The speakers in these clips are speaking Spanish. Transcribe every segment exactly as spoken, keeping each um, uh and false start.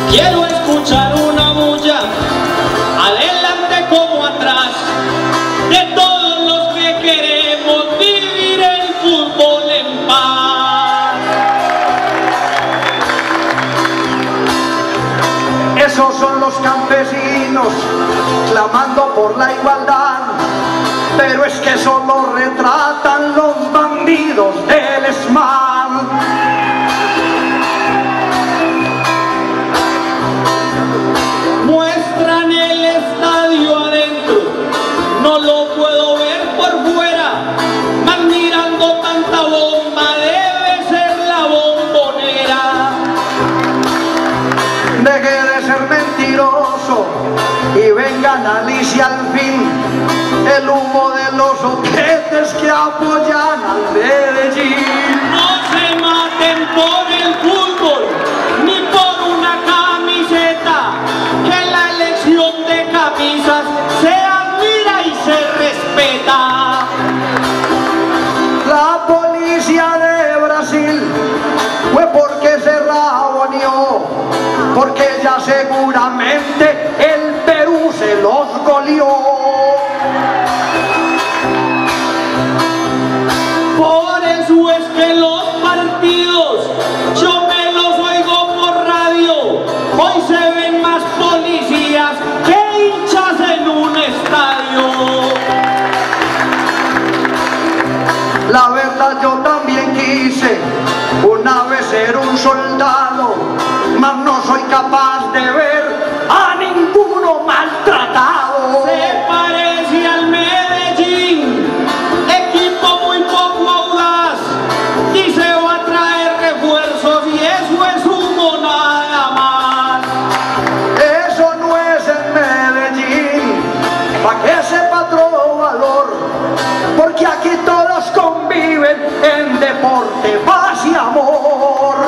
Quiero escuchar una bulla, adelante como atrás, de todos los que queremos vivir el fútbol en paz. Esos son los campesinos clamando por la igualdad, pero es que solo retratan los bandidos del ESMAD. Muestran el estadio adentro, no lo puedo ver por fuera, mas mirando tanta bomba debe ser la bombonera. Deje de ser mentiroso y venga, analice al fin el humo de los objetos que apoyan al Medellín. No se maten por el fútbol, ni por una camiseta, que la elección de camisas se admira y se respeta. La policía de Brasil fue porque se raboneó, porque ya seguramente el Perú se los goleó. Por eso es que los partidos, yo me los oigo por radio, hoy se ven más policías que hinchas en un estadio. La verdad, yo también quise una vez ser un soldado, mas no soy capaz de ver a ninguno maltratado. Se parece al Medellín, equipo muy poco audaz, y se va a traer refuerzos y eso es humo nada más. Eso no es el Medellín, pa' que sepa otro valor, porque aquí todos conviven en deporte, paz y amor.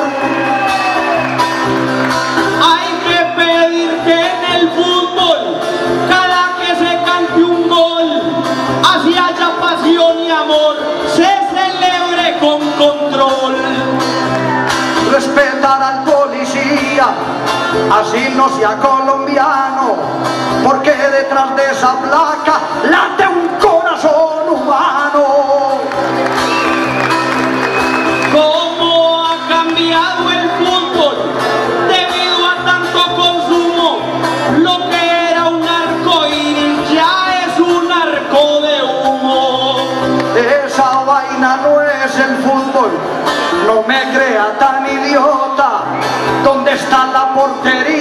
Hay que pedir que en el fútbol, cada que se cante un gol, así haya pasión y amor, se celebre con control. Respetar al policía, así no sea colombiano, porque detrás de esa placa late un corazón humano. ¿Cómo ha cambiado el fútbol debido a tanto consumo? Lo que era un arco iris ya es un arco de humo. Esa vaina no es el fútbol, no me crea tan idiota. ¿Dónde está la portería?